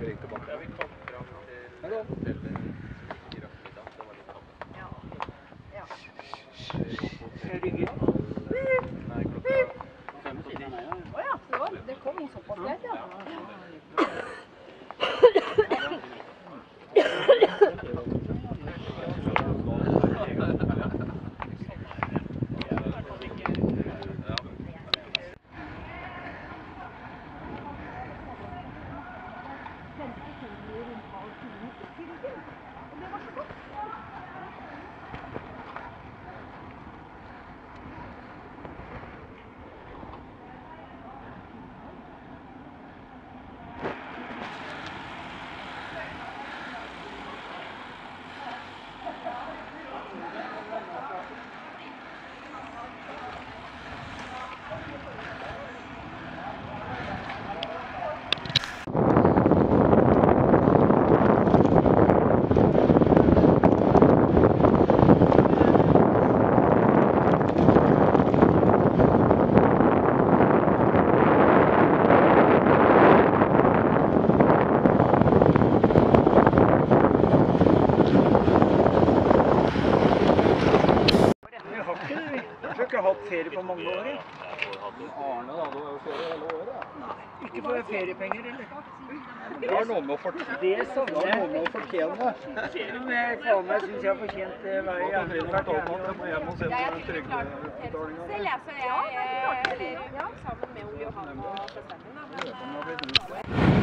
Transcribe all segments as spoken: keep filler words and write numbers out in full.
ring tilbake. Ja, vi kom fram til hotellet fire ettermiddag. Det var litt annet. Ja. Ja. Er det gøy? Nei, klokka fem på ti. Åja, det kom såpass lett, ja. Ferie på mange år, ja. Arne da, du har jo ferie hele året. Nei, ikke får jeg feriepenger, eller? Det har noe med å fortjene. Det savner jeg. Det har noe med å fortjene. Men jeg faen meg synes jeg har fortjent hver jævlig hvert jævlig. Jeg må hjem og se på trygdeutbetalingen. Selv leser jeg, eller sammen med Ole Johan og søsteren min, da.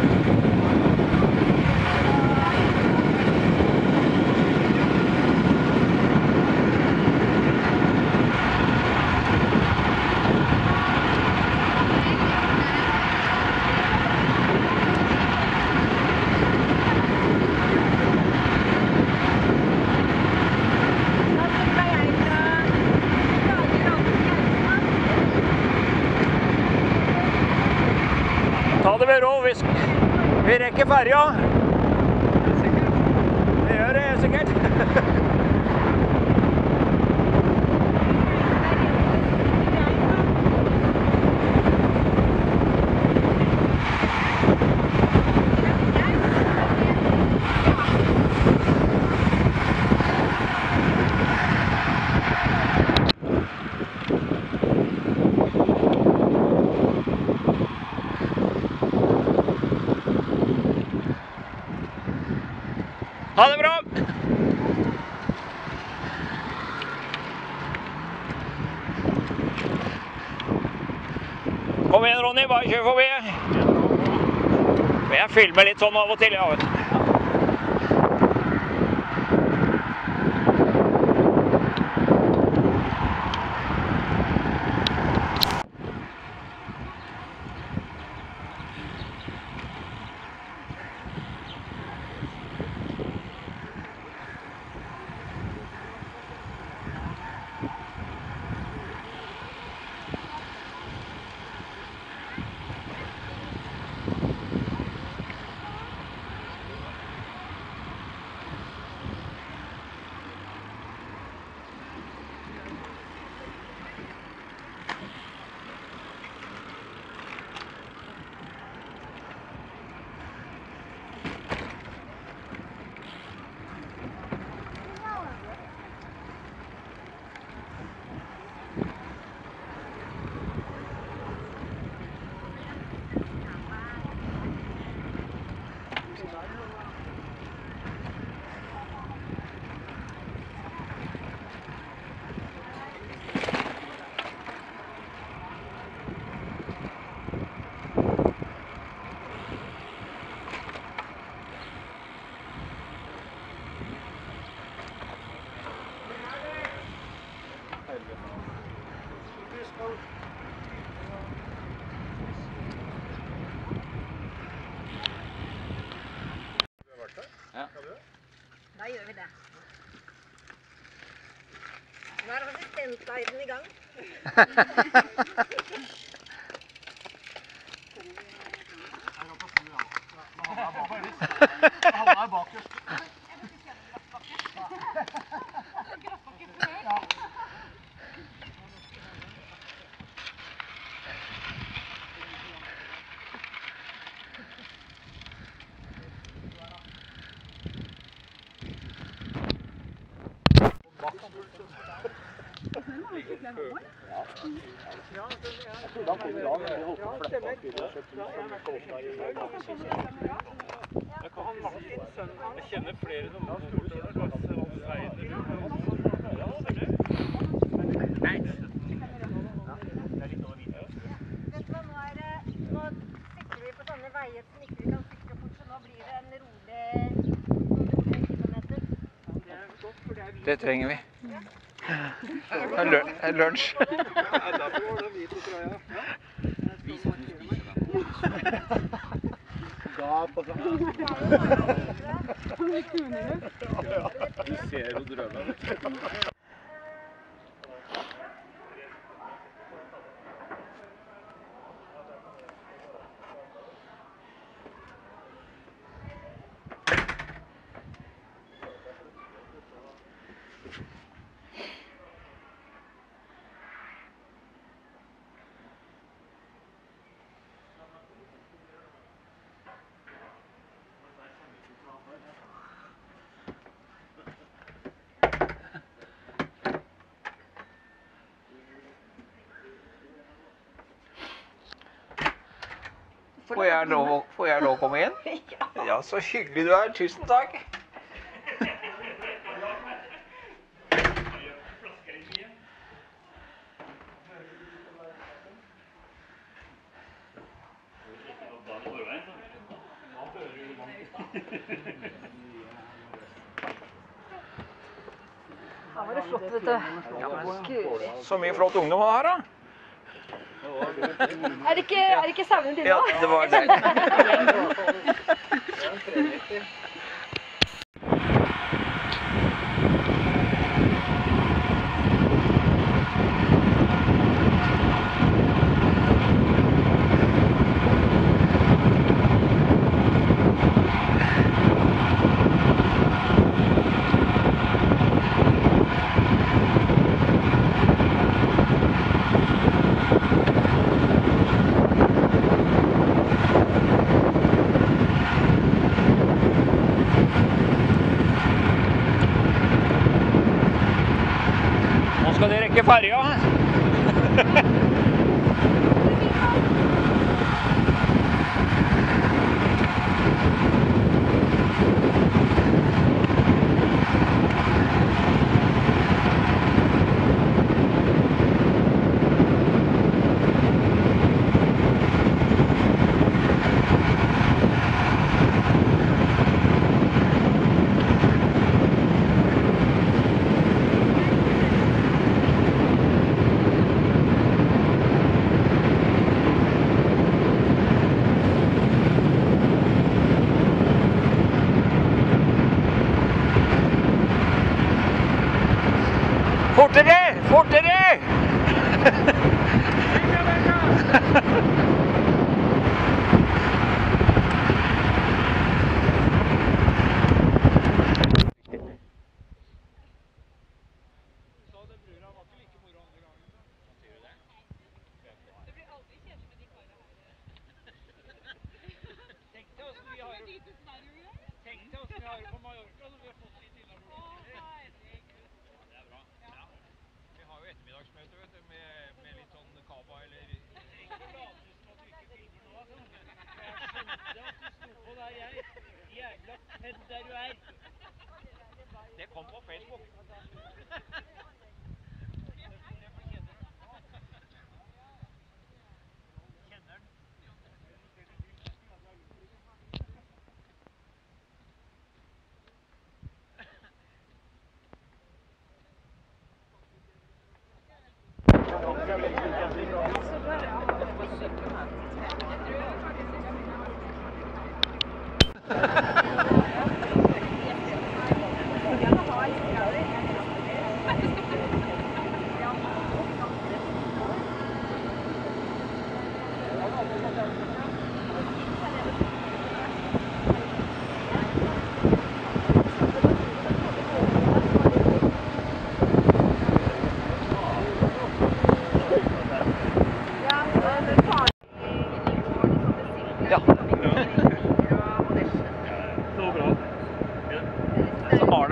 Ta det ved ro, vi, vi rekker ferja. Det gjør det sikkert. Ha det bra! Kom igjen, Ronny, bare kjør forbi. Jeg filmer litt sånn av og til, ja, vet du. Ja. Da gjør vi det. Nå er assistentguiden i gang. Han er bakerst. trodde han kom i dag, men vi holdt på å fleppe opp til å kjøpe hus som ikke åpnet i dag. Jeg kan Martin, sønnen hans. Jeg kjenner flere som bor bortover. Lasse og Sveiner. Nei. Det er litt over videre. Vet du hva, nå er det, nå sykler vi på sånne veier som ikke vi kan sykle fort, så nå blir det en rolig, rolig kilometer. Det er godt, for det er vi. Det trenger vi. Det er lunsj. Ja, derfor var det hvit og trøya. Da på sånn. Du ser jo drømmen. Får jeg lov, får jeg lov å komme inn? Ja, så hyggelig du er. Tusen takk. Da var det flott, vet du. Så mye flott ungdom her, da. Er det ikke, er det ikke sauene dine Ja, da? det var det. Nå skal dere rekke ferja. Fortere! Fortere! Ettermiddagsmøte, vet du, med, med litt sånn kava eller ikke later som at du ikke filmer nå, altså. Jeg skjønte at du sto på der jeg. Jævla pedd der du er. Det kom på Facebook.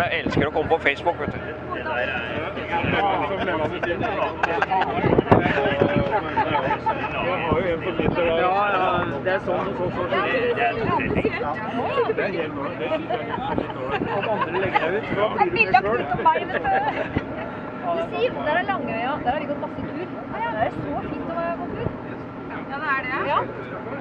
elsker å komme på Facebook, vet du. Det der er som levende tid. Jeg har jo en på Twitter der. Ja, ja, det er sånn og sånn. sånn. Det er det er helt noe. Det synes jeg er litt dårlig. Om andre legger deg ut, da blir du Bildet med av selv. Knut og meg, vet du. Du sier, der er Langøya. Der har vi gått masse tur. Ja, det er så fint å gå tur. Ja, det er det. Ja.